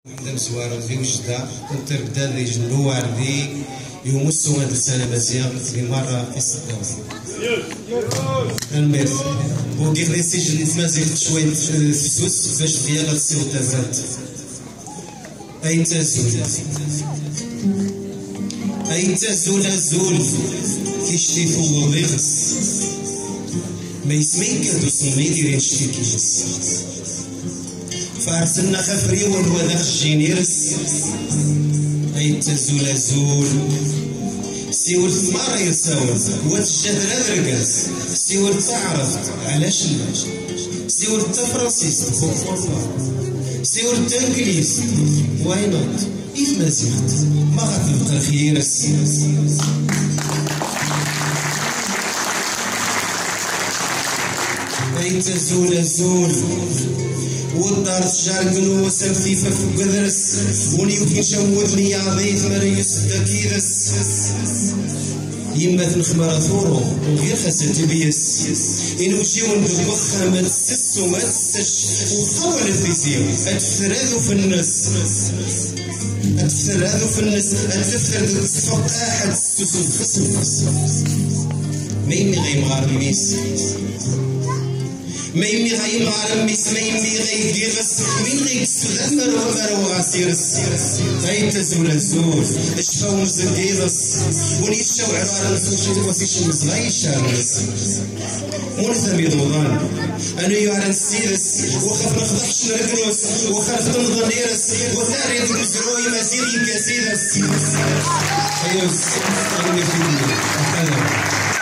عندنا سوار ذي وجدة كنت بدا ذي جنبو واردي يومسو هاد السنة مزيان في مرة يصدق المير وديك لي سجل تمازيغ شوية فسوس باش ديال السيو تازات أي تازول أزول كيشتي فوق الرغس ما يسمين كادو صمي ديرين شتي كيجس فارسلنا خفري والوذاق الجينيرس أي تزول أزول سيول ثمارة يرساول وتجاد غادرقاس سيول تعرف علاش سيول تا فرنسيس سيول تا انجليز واي نوت إذ ما زلت ما غتبقى خيرس أي تزول أزول والدار تجاركن وسمثيفة في قدرس ونيوكي نشود لي عضيث مريس داكيدس يما تنخمر ثورو وغير خاسات بيس إن وجيون بالوخة ما تسس وما تسش وخول الفيزيو أتفرادو في الناس أتفرادو في الناس أتفرادو فوق أحد السوس الخصم ما يمي غيمغار ميس ما يمي غيمغار ميس ما يمي غيديغس من غيكسو مرو غاسيرس غاي تزول الزول اشفاو مزديدس ونيشاو عرارا نسوشي واسيش مزغايشارس ونثمي دوضان أنا يعرن السيرس وخاف نخضحش نركنوس وخاف تنظر نيرس وثاري تنزروي مسيري كاسيرس أيوس أنا في